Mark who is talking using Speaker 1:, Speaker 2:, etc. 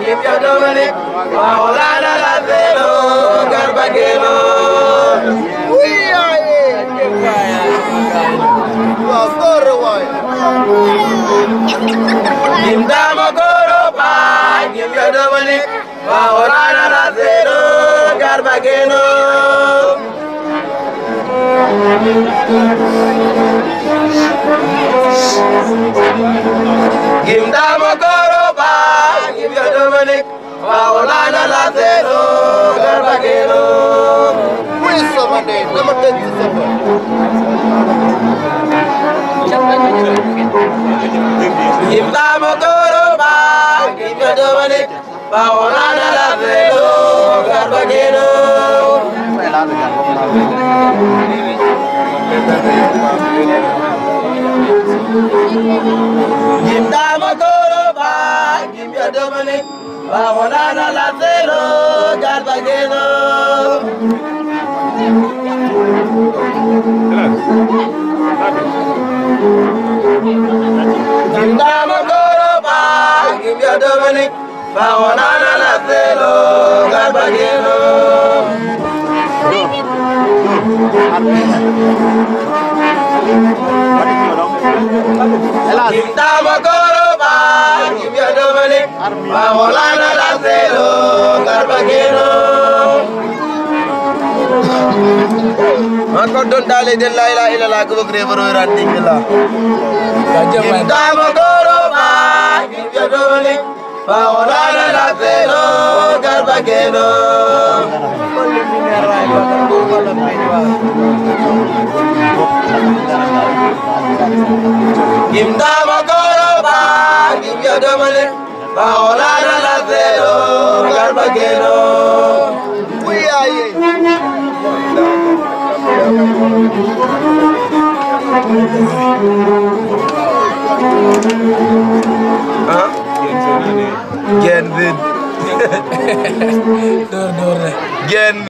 Speaker 1: Gibia Dominic, Paolana Lazero, Garbageno. We are it. Gimdamo Goropa, Gibia Dominic, Paolana Lazero, Garbageno. Gimdamo Goropa, Gibia Dominic, Paolana Lazero, Garbageno. Gimdamo Goropa, Gibia Dominic, Paolana Lazero, Garbageno. Gimdamo Goropa, Gibia Dominic, Paolana Lazero, Garbageno. Gimdamo Goropa, Gibia Dominic, Paolana Lazero, Garbageno. Gimdamo Goropa, Gibia Dominic, Paolana Lazero, Garbageno. Aku don dale den la ilaha illallah ko grevero randi kala. Gimdamo Goropa, Gibia Dominic, Paolana Lazero, Garbageno. Gimdamo Goropa, Gibia Dominic, Paolana Lazero, Garbageno. We are it. Gen